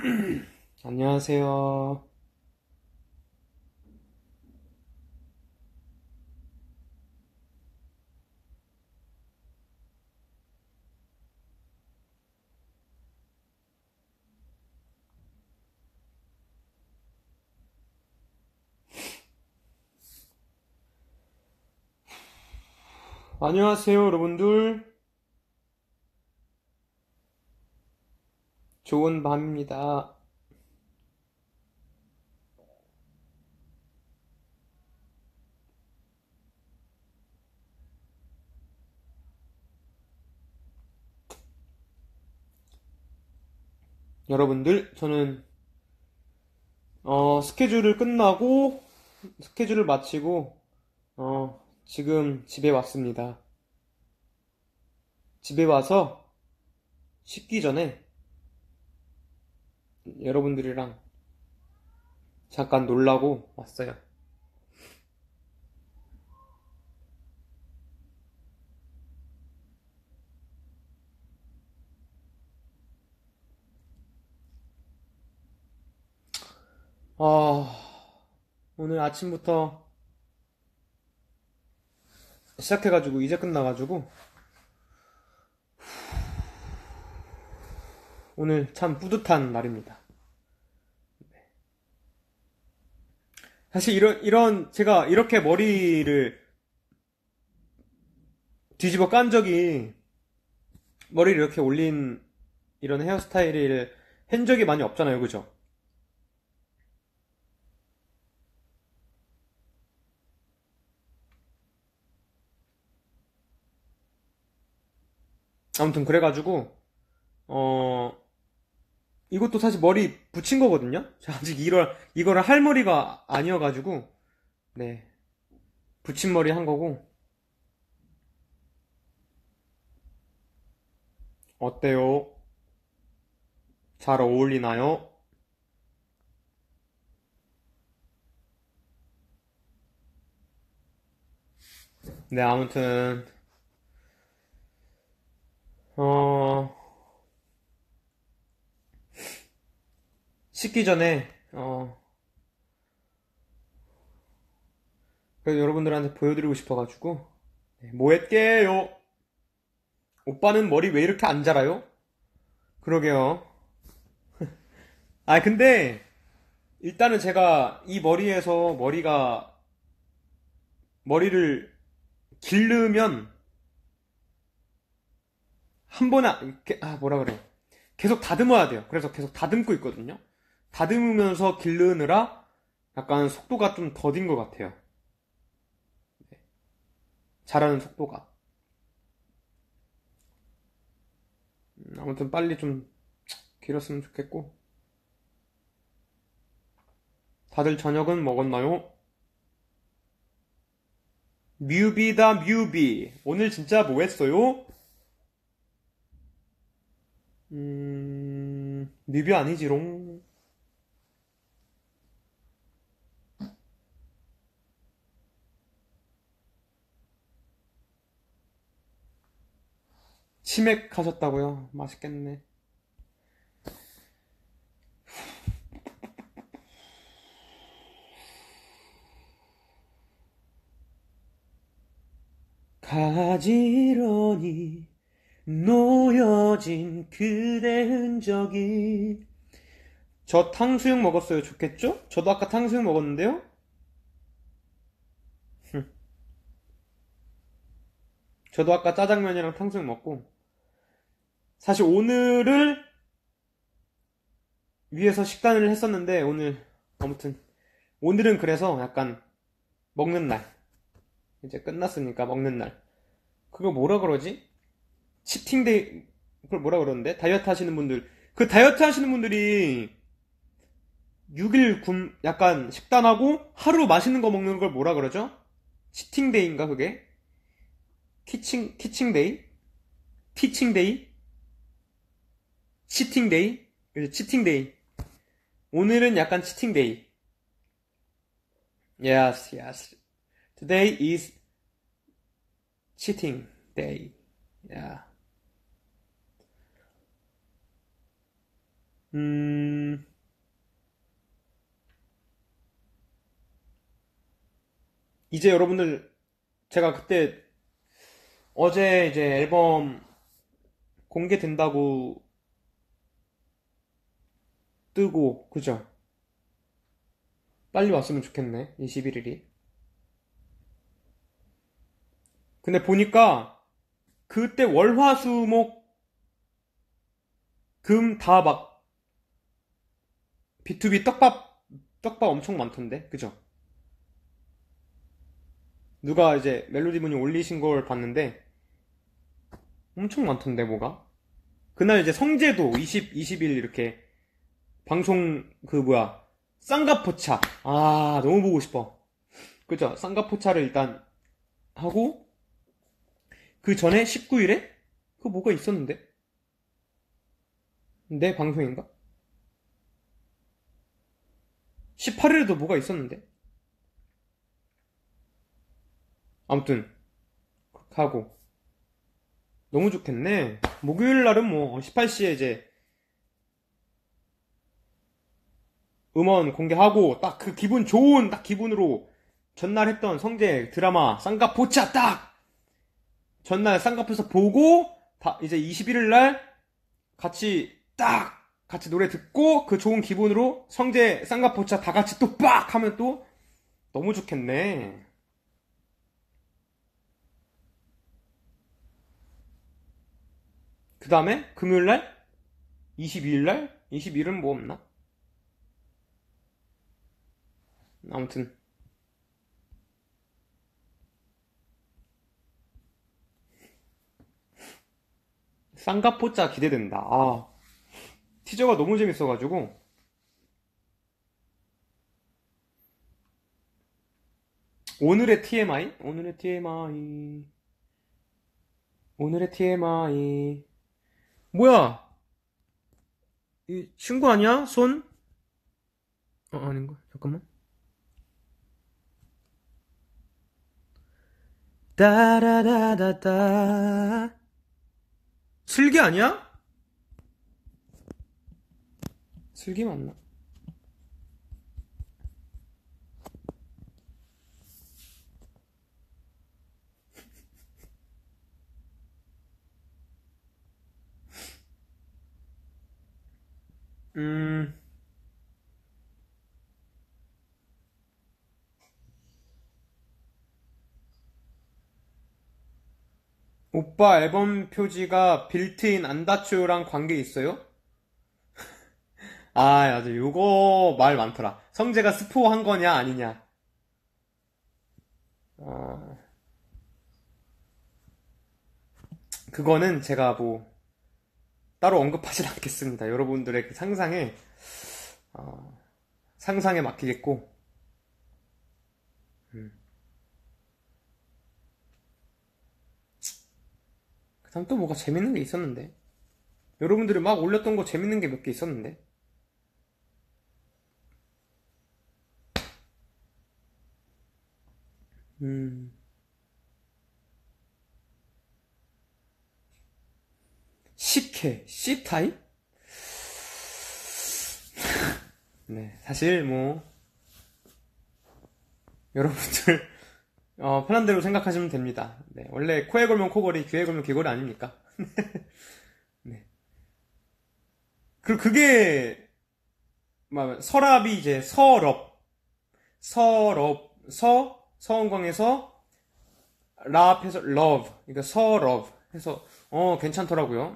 안녕하세요. 안녕하세요, 여러분들. 좋은 밤입니다. 여러분들, 저는 스케줄을 끝나고 스케줄을 마치고 지금 집에 왔습니다. 집에 와서 씻기 전에 여러분들이랑 잠깐 놀라고 왔어요. 오늘 아침부터 시작해가지고 이제 끝나가지고 오늘 참 뿌듯한 날입니다. 사실 제가 이렇게 머리를 뒤집어 깐 적이, 머리를 이렇게 올린 이런 헤어스타일을 한 적이 많이 없잖아요. 그죠? 아무튼 그래가지고, 어, 이것도 사실 머리 붙인 거거든요? 제가 아직 이거를 할 머리가 아니어가지고, 네. 붙인 머리 한 거고, 어때요? 잘 어울리나요? 네, 아무튼, 어, 씻기 전에, 그래도 여러분들한테 보여드리고 싶어가지고, 네, 뭐 했게요? 오빠는 머리 왜 이렇게 안 자라요? 그러게요. 근데, 일단은 제가 이 머리에서 머리를 기르면, 한 번에, 뭐라 그래. 계속 다듬어야 돼요. 그래서 계속 다듬고 있거든요. 다듬으면서 기르느라 약간 속도가 좀 더딘 것 같아요. 자라는 속도가. 아무튼 빨리 좀 길었으면 좋겠고. 다들 저녁은 먹었나요? 뮤비다, 뮤비. 오늘 진짜 뭐 했어요? 뮤비 아니지롱. 치맥 하셨다고요? 맛있겠네. 가지런히 놓여진 그대 흔적이. 저 탕수육 먹었어요. 좋겠죠? 저도 아까 탕수육 먹었는데요. 저도 아까 짜장면이랑 탕수육 먹고, 사실 오늘을 위해서 식단을 했었는데, 아무튼 오늘은 그래서 약간 먹는 날. 이제 끝났으니까 먹는 날. 그거 뭐라 그러지? 치팅데이. 그걸 뭐라 그러는데? 다이어트 하시는 분들, 그 다이어트 하시는 분들이 6일 약간 식단하고 하루 맛있는 거 먹는 걸 뭐라 그러죠? 치팅데이인가 그게? 티칭데이? 티칭데이? 치팅데이? 그죠? 치팅데이. 오늘은 약간 치팅데이. Yes, yes. Today is cheating day. Yeah. 이제 여러분들, 제가 그때 어제 이제 앨범 공개된다고 뜨고, 그죠? 빨리 왔으면 좋겠네, 21일이. 근데 보니까 그때 월화수목 금 다 막 B2B 떡밥 엄청 많던데, 그죠? 누가 이제 멜로디분이 올리신 걸 봤는데 엄청 많던데, 뭐가? 그날 이제 성재도 20일 이렇게 방송 그 뭐야, 쌍가포차. 아, 너무 보고 싶어. 그죠? 쌍가포차를 일단 하고 그 전에 19일에 그 뭐가 있었는데? 내 방송인가? 18일에도 뭐가 있었는데? 아무튼 그렇게 하고 너무 좋겠네. 목요일 날은 뭐 18시에 이제 음원 공개하고 딱 그 기분 좋은 딱 기분으로 전날 했던 성재 드라마 쌍가포차 딱 전날 쌍가포차 보고 다 이제 21일 날 같이 노래 듣고 그 좋은 기분으로 성재 쌍가포차 다 같이 또 빡 하면 또 너무 좋겠네. 그 다음에 금요일 날 22일 날 22일은 뭐 없나? 아무튼 쌍가포차 기대된다. 아, 티저가 너무 재밌어가지고. 오늘의 TMI? 오늘의 TMI. 뭐야? 이 친구 아니야? 손? 아닌가? 잠깐만. 따라다다다. 슬기 아니야? 슬기 맞나? 음, 오빠 앨범 표지가 빌트인 안다츄랑 관계 있어요? 아, 맞아. 요거 말 많더라. 성재가 스포 한 거냐, 아니냐. 아, 그거는 제가 뭐, 따로 언급하진 않겠습니다. 여러분들의 그 어, 상상에 맡기겠고. 음. 그 다음 또 뭐가 재밌는 게 있었는데. 여러분들이 막 올렸던 거 재밌는 게 몇 개 있었는데. 음, 식혜, C타입? 네, 사실 뭐, 여러분들, 편한 대로 생각하시면 됩니다. 네, 원래 코에 걸면 코걸이, 귀에 걸면 귀걸이 아닙니까? 네. 그리고 그게, 서랍이 이제 서원광에서 랍 해서 love, 그러니까 서럽 해서, 괜찮더라고요.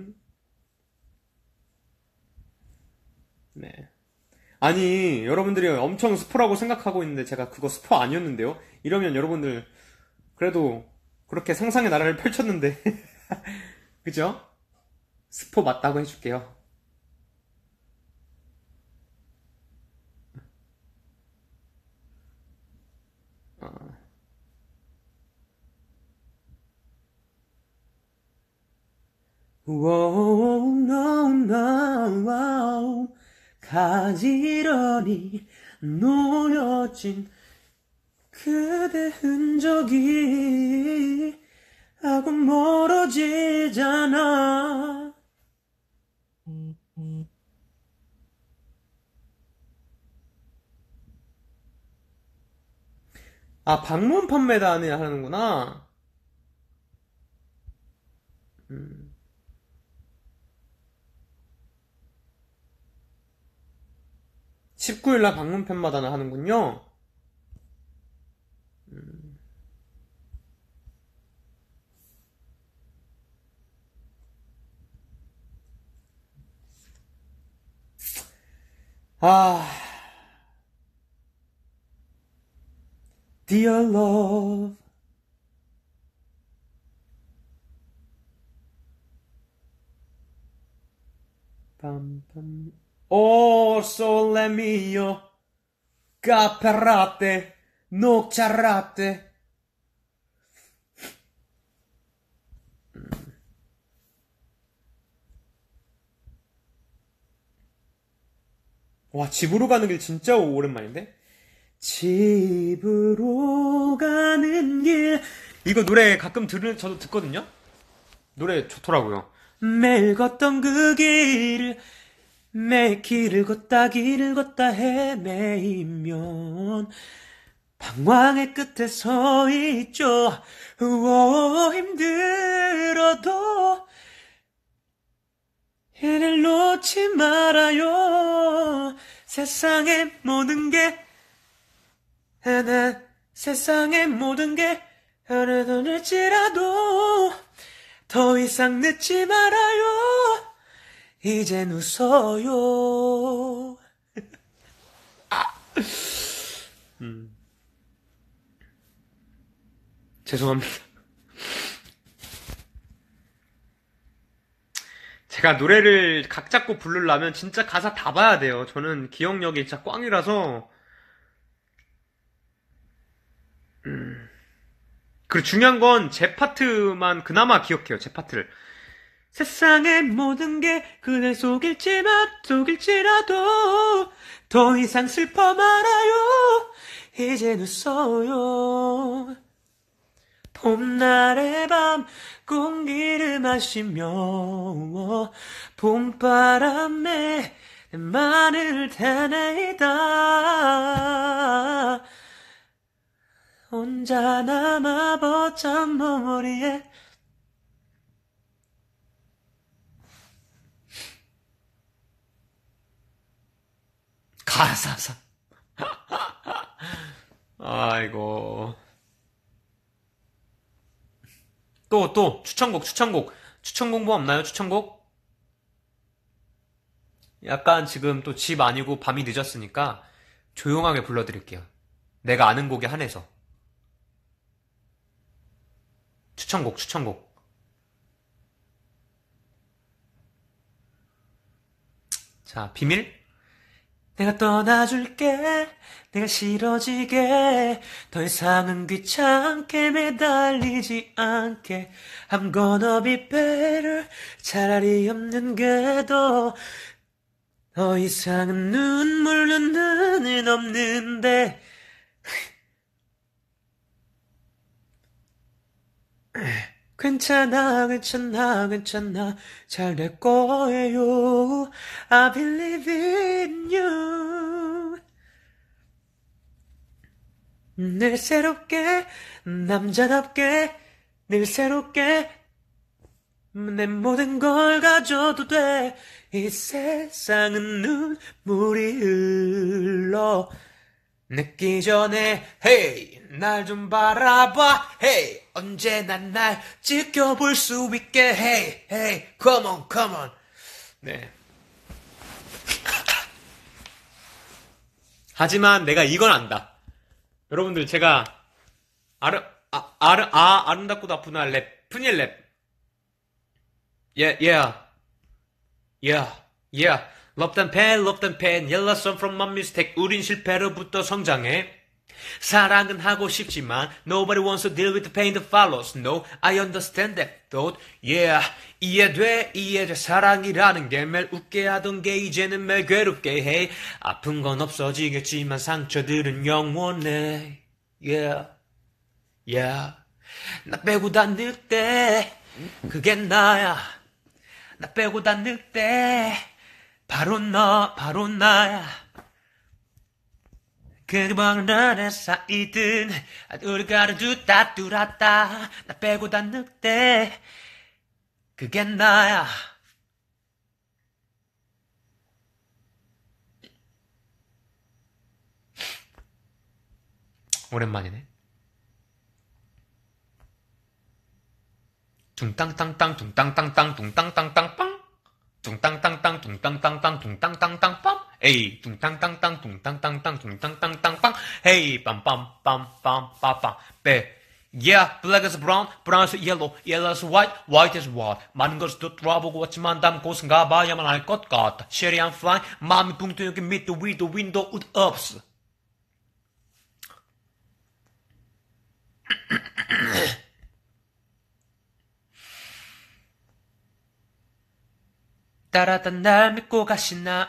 네. 아니, 여러분들이 엄청 스포라고 생각하고 있는데 제가 그거 스포 아니었는데요? 이러면 여러분들, 그래도 그렇게 상상의 나라를 펼쳤는데, 그죠? 스포 맞다고 해줄게요. 어. Whoa, no, no, 가지런히 놓여진 그대 흔적이 하고 멀어지잖아. 아, 방문 판매단을 하는구나. 19일날 방문 판매단을 하는군요. 아, Dear Love. 빰빰. Oh, sole mio, cappellate, 녹차라떼. 와, 집으로 가는 길 진짜 오랜만인데? 집으로 가는 길. 이거 노래 가끔 저도 듣거든요? 노래 좋더라고요. 매일 걷던 그 길을, 매일 길을 걷다 헤매이면 방황의 끝에 서 있죠. 힘들어도 이를 놓지 말아요. 세상의 모든 게 세상의 모든 게 어느덧일지라도 더 이상 늦지 말아요. 이젠 웃어요. 죄송합니다. 제가 노래를 각 잡고 부르려면 진짜 가사 다 봐야 돼요. 저는 기억력이 진짜 꽝이라서. 그리고 중요한 건 제 파트만 그나마 기억해요. 제 파트를. 세상의 모든 게 그대 속일지라도 더 이상 슬퍼 말아요. 이젠 웃어요. 봄날의 밤 공기를 마시며 봄바람에 마음을 태내다 혼자 남아 벅찬 머리에 가사사. 아이고. 또 추천곡 뭐 없나요? 추천곡? 약간 지금 또 집 아니고 밤이 늦었으니까 조용하게 불러드릴게요. 내가 아는 곡에 한해서. 추천곡. 자, 비밀? 내가 떠나줄게. 내가 싫어지게. 더 이상은 귀찮게 매달리지 않게. I'm gonna be better. 차라리 없는 게 더 이상은 눈물은 없는데. 괜찮아 잘 될 거예요. I believe in you. 늘 새롭게 남자답게 늘 새롭게 내 모든 걸 가져도 돼. 이 세상은 눈물이 흘러 늦기 전에 hey 날 좀 바라봐 hey 언제나 날 지켜볼 수 있게 hey come on 네. 하지만 내가 이건 안다. 여러분들 제가 아름답고도 아프나 랩 푸니엘 랩 yeah Love than pain Yellow sun from my mistake 우린 실패로부터 성장해. 사랑은 하고 싶지만 Nobody wants to deal with the pain that follows. No, I understand that thought. Yeah, 이해돼 사랑이라는 게 매일 웃게 하던 게 이제는 매일 괴롭게 해. 아픈 건 없어지겠지만 상처들은 영원해. Yeah 나 빼고 다 늑대 그게 나야. 나 빼고 다 늑대 바로 나야. 그먼 하늘에 쌓이든 우리가 두다 뚜랐다 나 빼고 다 늑대 그게 나야. 오랜만이네. 둥땅땅땅 둥땅땅땅 둥땅땅땅빵 둥땅땅땅 둥땅땅땅 둥땅땅땅빵 에이 둥땅땅땅 둥땅땅땅 둥땅땅땅빵 헤이 빰빰빰빰빰빰 빼 Yeah, black is brown, brown is yellow, yellow is white, white is what. 많은 것을 또 돌아보고 왔지만 다음 곳은 가봐야만 알 것 같다. Sherry I'm flying, 마음이 붕뜨 여기 meet the window with ups. 따라다 날 믿고 가시나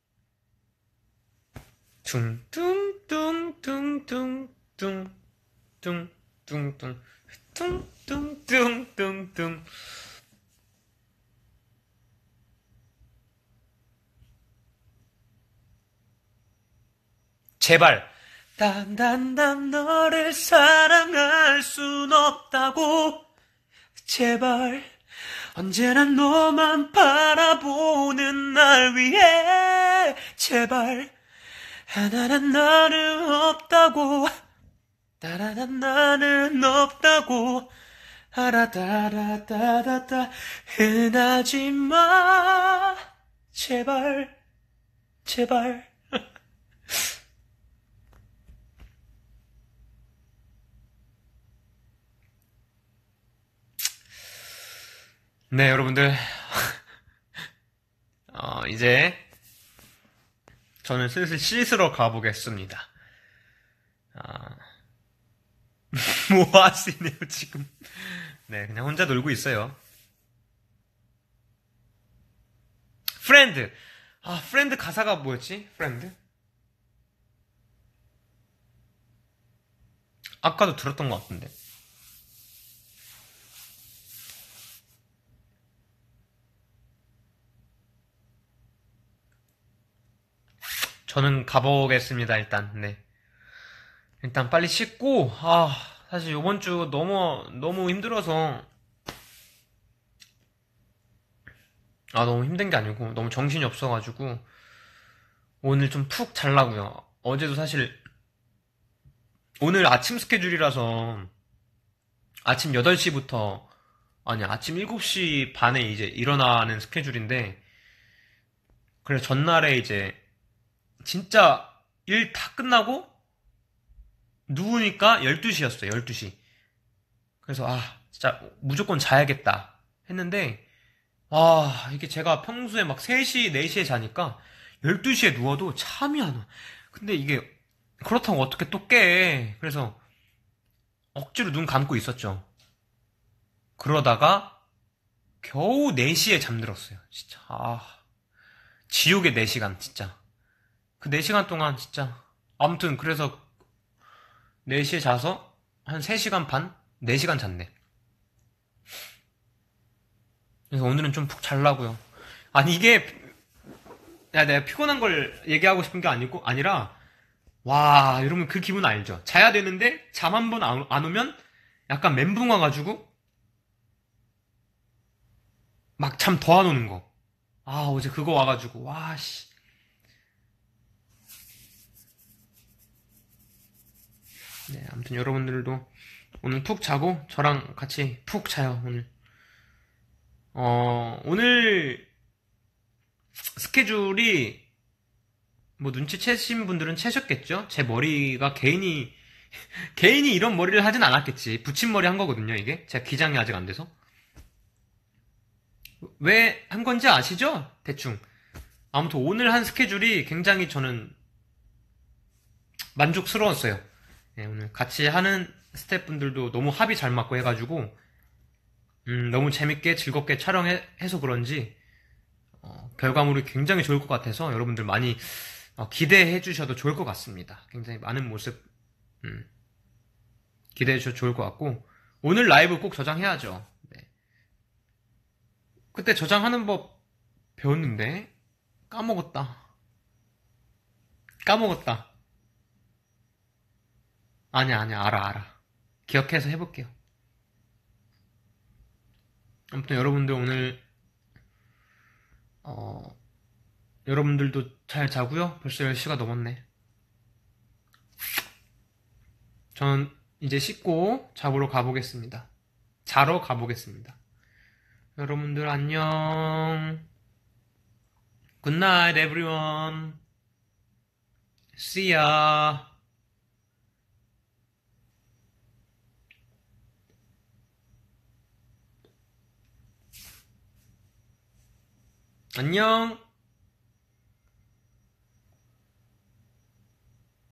퉁퉁퉁퉁퉁퉁퉁퉁퉁퉁퉁퉁 제발 난 너를 사랑할 순 없다고 제발 언제나 너만 바라보는 날 위해 제발 하나는 나는 없다고 따라란 나는 없다고 아라다라다다다 흔하지 마 제발 제발. 네, 여러분들. 이제 저는 슬슬 씻으러 가보겠습니다. 뭐 하시네요, 지금. 네, 그냥 혼자 놀고 있어요. 프렌드. 프렌드 가사가 뭐였지? 프렌드? 아까도 들었던 것 같은데. 저는 가보겠습니다, 일단. 네. 일단 빨리 씻고, 사실 이번 주 너무 힘들어서, 너무 힘든 게 아니고, 너무 정신이 없어가지고, 오늘 좀 푹 자려고요. 어제도 사실, 오늘 아침 스케줄이라서, 아침 8시부터, 아침 7시 반에 이제 일어나는 스케줄인데, 그래서 전날에 이제, 진짜 일 다 끝나고 누우니까 12시였어요. 12시. 그래서 진짜 무조건 자야겠다 했는데 이게 제가 평소에 막 3시, 4시에 자니까 12시에 누워도 잠이 안 와. 근데 이게 그렇다고 어떻게 또 깨. 그래서 억지로 눈 감고 있었죠. 그러다가 겨우 4시에 잠들었어요. 진짜 지옥의 4시간 진짜. 그 4시간 동안 진짜 아무튼 그래서 4시에 자서 한 3시간 반? 4시간 잤네. 그래서 오늘은 좀 푹 자려고요. 이게 내가 피곤한 걸 얘기하고 싶은 게 아니라 여러분 그 기분 알죠? 자야 되는데 잠 한 번 안 오면 약간 멘붕 와가지고 막 잠 더 안 오는 거. 어제 그거 와가지고 씨. 네, 아무튼 여러분들도 오늘 푹 자고 저랑 같이 푹 자요, 오늘. 오늘 스케줄이 뭐 눈치채신 분들은 채셨겠죠? 제 머리가 개인이 이런 머리를 하진 않았겠지. 붙임머리 한 거거든요, 이게. 제가 기장이 아직 안 돼서. 왜 한 건지 아시죠? 대충. 아무튼 오늘 한 스케줄이 굉장히 저는 만족스러웠어요. 네, 오늘 같이 하는 스태프분들도 너무 합이 잘 맞고 해가지고 너무 재밌게 즐겁게 촬영해서 그런지 결과물이 굉장히 좋을 것 같아서 여러분들 많이 기대해 주셔도 좋을 것 같습니다. 굉장히 많은 모습 기대해 주셔도 좋을 것 같고 오늘 라이브 꼭 저장해야죠. 네. 그때 저장하는 법 배웠는데 까먹었다. 아니야, 아니야, 알아. 기억해서 해볼게요. 아무튼 여러분들 오늘, 어, 여러분들도 잘 자고요. 벌써 10시가 넘었네. 전 이제 씻고 자러 가보겠습니다. 여러분들 안녕. Good night, everyone. See ya. 안녕.